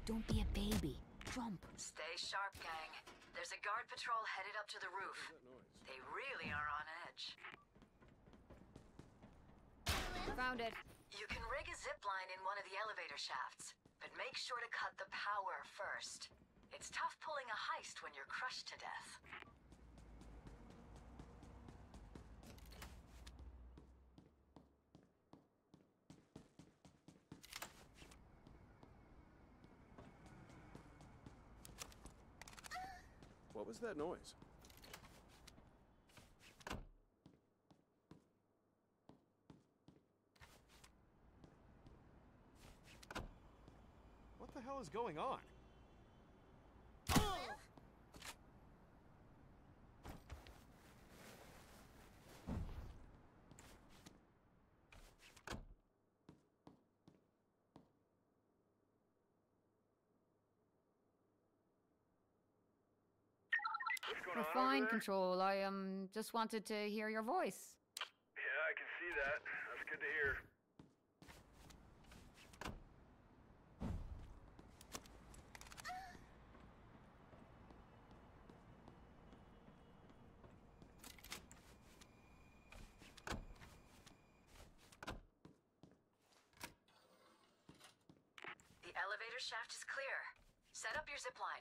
Don't be a baby. Jump. Stay sharp, gang. There's a guard patrol headed up to the roof. They really are on edge. Found it. You can rig a zip line in one of the elevator shafts, but make sure to cut the power first. It's tough pulling a heist when you're crushed to death. What was that noise? What the hell is going on? We're fine, Control. I just wanted to hear your voice. Yeah, I can see that. That's good to hear. The elevator shaft is clear. Set up your zip line.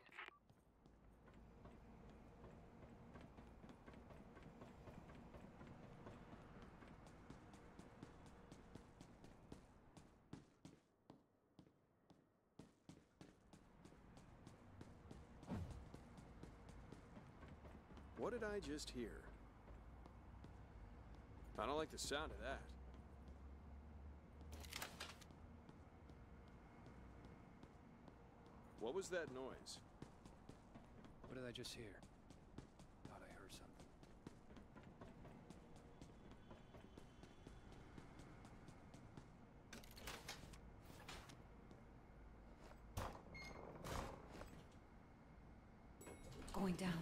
What did I just hear? I don't like the sound of that. What was that noise? What did I just hear? Thought I heard something. Going down.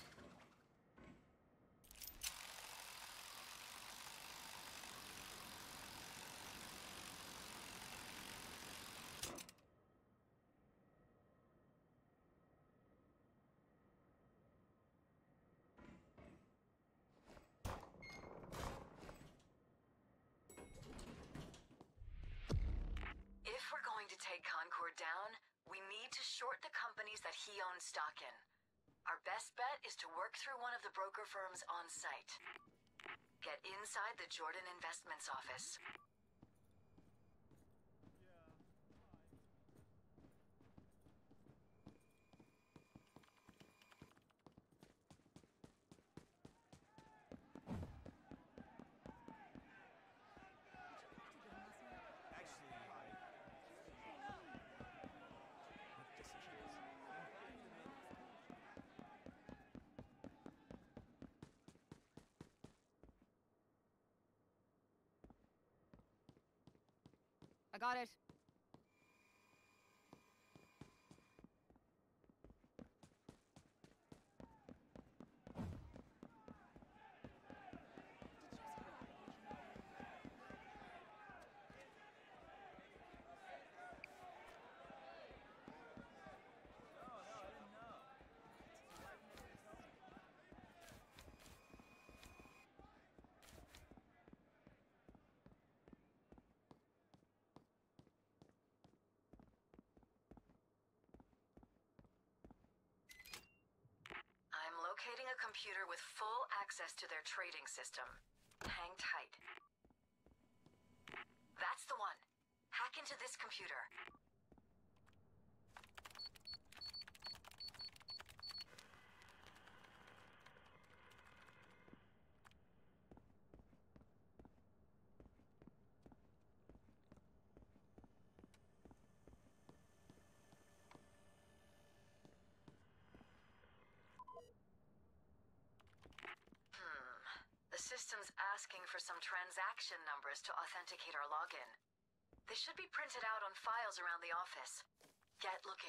If we're going to take Concord down, we need to short the companies that he owns stock in. Our best bet is to work through one of the broker firms on site. Get inside the Jordan Investments office. I got it. I'm locating a computer with full access to their trading system. Hang tight. That's the one. Hack into this computer. The system's asking for some transaction numbers to authenticate our login. They should be printed out on files around the office. Get looking.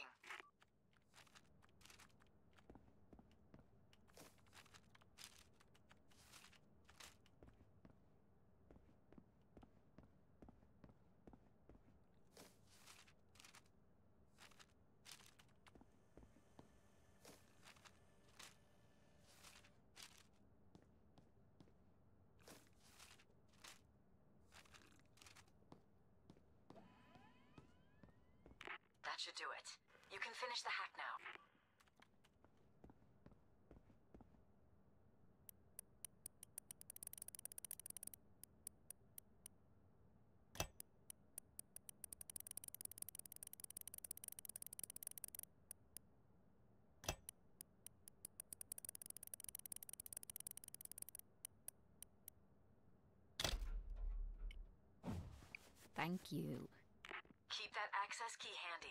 should do it. You can finish the hack now. Thank you. Keep that access key handy.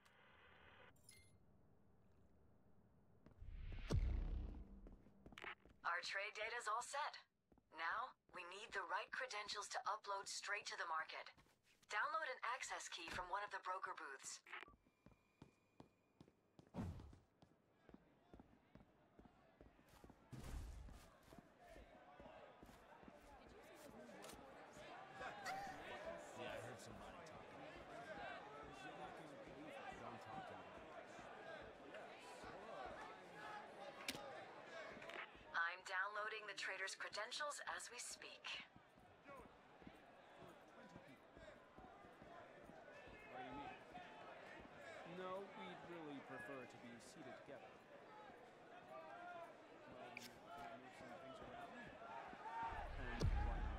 Our trade data's all set. Now, we need the right credentials to upload straight to the market. Download an access key from one of the broker booths. I'm downloading the trader's credentials as we speak. What do you mean? No, we'd really prefer to be seated together. Can I move some things around? And why not?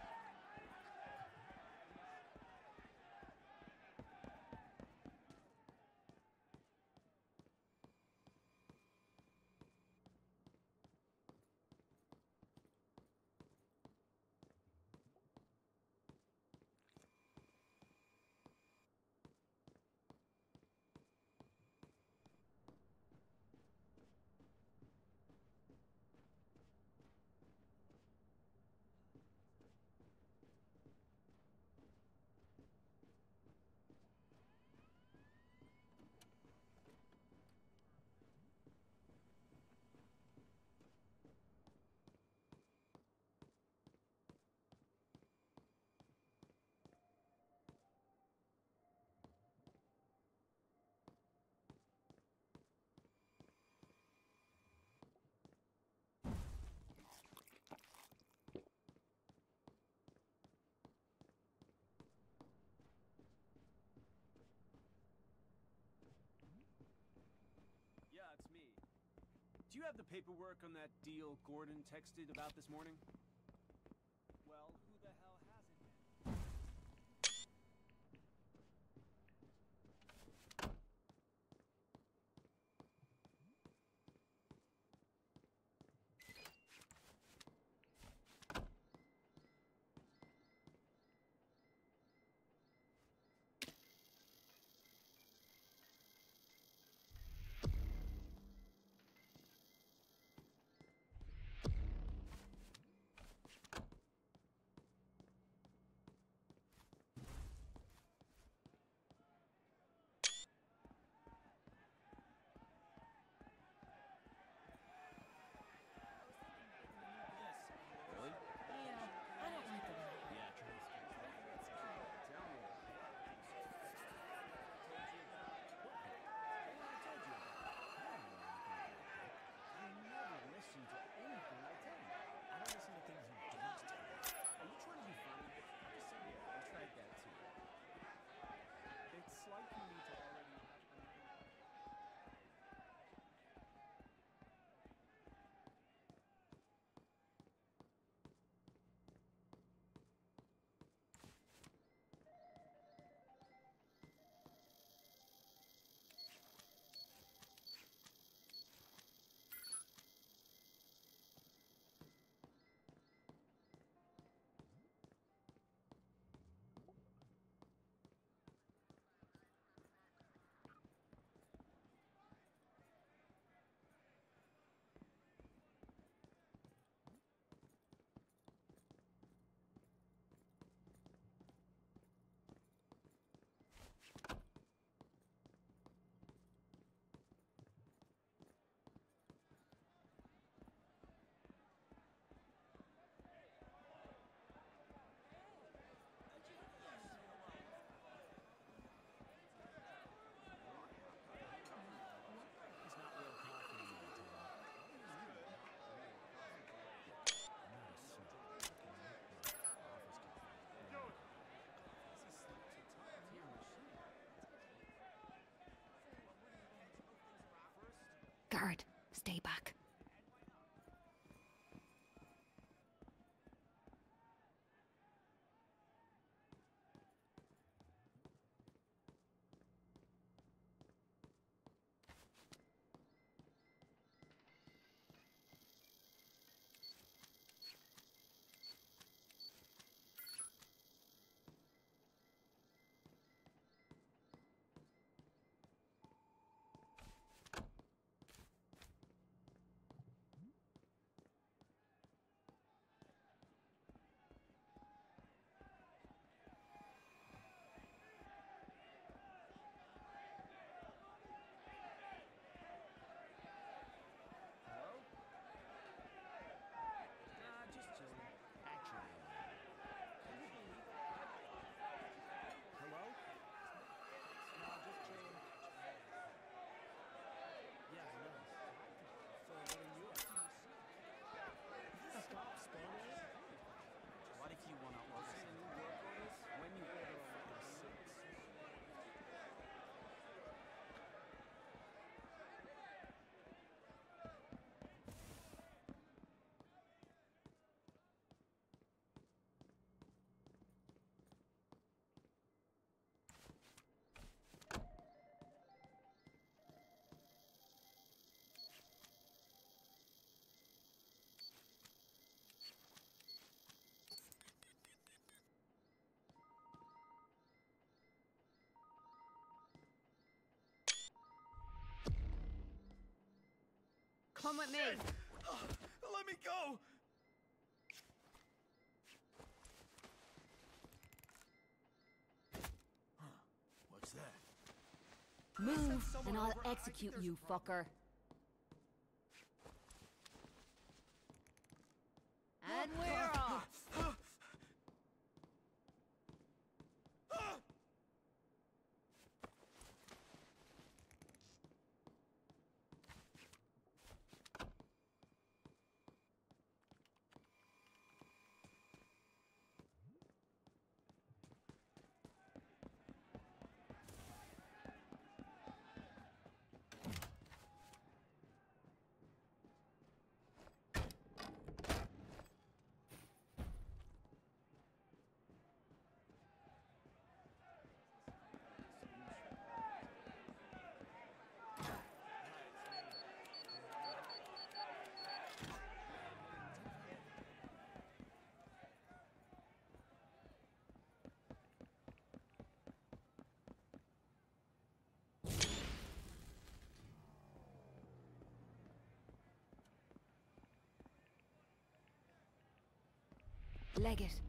Yeah, it's me. Do you have the paperwork on that deal Gordon texted about this morning? Well, who the hell has it then? guard. Stay back. Hello? Nah, just chilling. Actually. Can you believe it? Hello? Nah, just chilling. Yeah, I know. So what are you up to? Stop spelling. What if you want to order some new work orders? When you order like a 6. Come with me. Let me go! What's that? Move, and I'll execute you, fucker. And we're off. Leg it.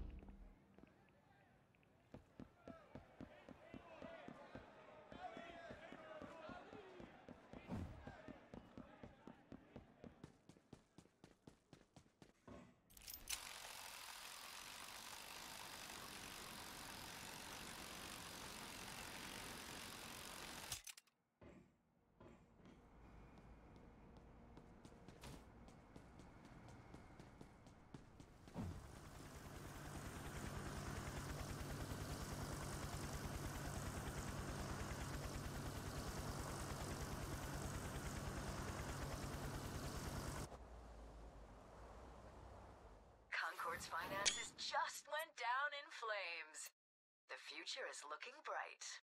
Concord's finances just went down in flames. The future is looking bright.